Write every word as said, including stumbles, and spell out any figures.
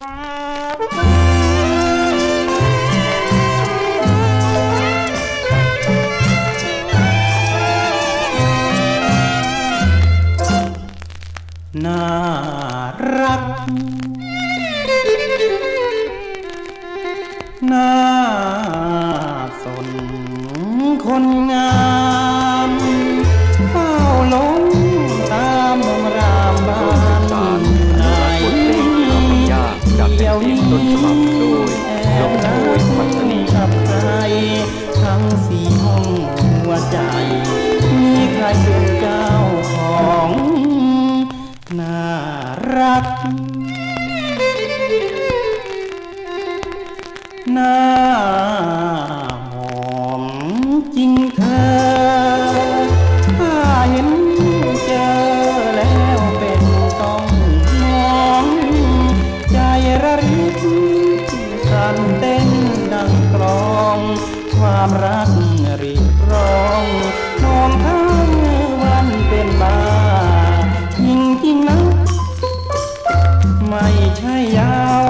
น่ารักน่าสนคนงามเฝ้าหลงตามมองรามบ้านไหนเดี๋ยวนี้แอบรักกับใครทั้งสี่ห้องหัวใจมีใครเป็นเจ้าของน่ารักน่าหอมจริงเธอถ้าเห็นเจอแล้วเป็นต้องมองใจระริกสั่นเต้นดังกลองความรักรีบร้องมองทั้งวันเป็นบ้าจริงจริงนะไม่ใช่ยาว